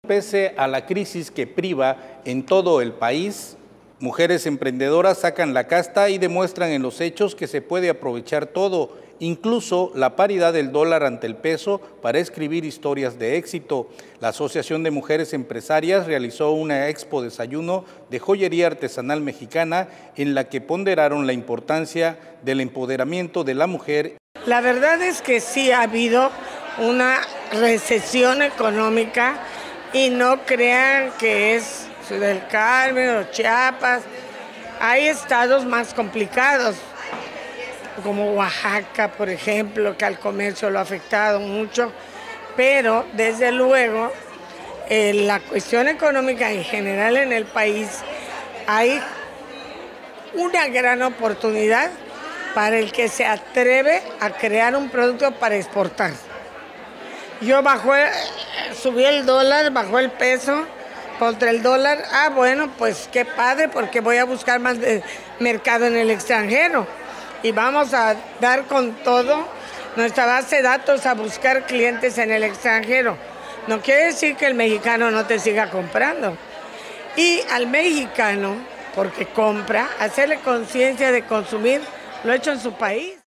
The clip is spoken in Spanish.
Pese a la crisis que priva en todo el país, mujeres emprendedoras sacan la casta y demuestran en los hechos que se puede aprovechar todo, incluso la paridad del dólar ante el peso, para escribir historias de éxito. La Asociación de Mujeres Empresarias realizó una expo desayuno de joyería artesanal mexicana en la que ponderaron la importancia del empoderamiento de la mujer. La verdad es que sí ha habido una recesión económica y no crean que es del Carmen o Chiapas. Hay estados más complicados, como Oaxaca, por ejemplo, que al comercio lo ha afectado mucho, pero desde luego la cuestión económica en general en el país, hay una gran oportunidad para el que se atreve a crear un producto para exportar. Subí el dólar, bajó el peso contra el dólar. Bueno, pues qué padre, porque voy a buscar más mercado en el extranjero. Y vamos a dar con todo nuestra base de datos a buscar clientes en el extranjero. No quiere decir que el mexicano no te siga comprando. Y al mexicano, porque compra, hacerle conciencia de consumir lo hecho en su país.